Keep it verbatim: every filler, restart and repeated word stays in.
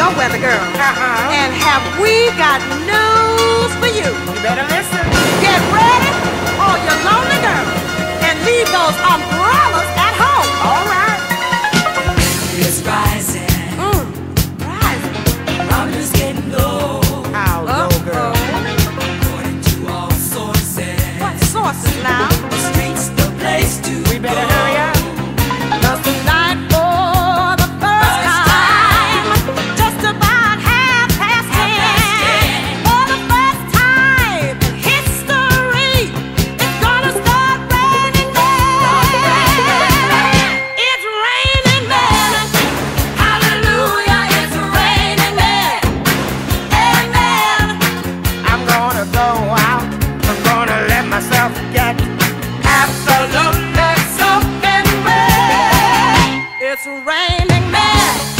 your weather girl. Uh-huh. And have we got news for you? You better listen. Get ready, all you lonely girls, and leave those umbrellas at home. All right. It's rising. Mm, rising. Problems getting low. How low, girl? According to all sources. What sources now? The streets, the place to We better go. hurry up. Cause tonight for the first time, just about half past ten, for the first time in history, it's gonna start raining men. It's raining men. Hallelujah, it's raining men. Amen. I'm gonna go out. I'm gonna let myself get absolutely soaking wet. It's raining men.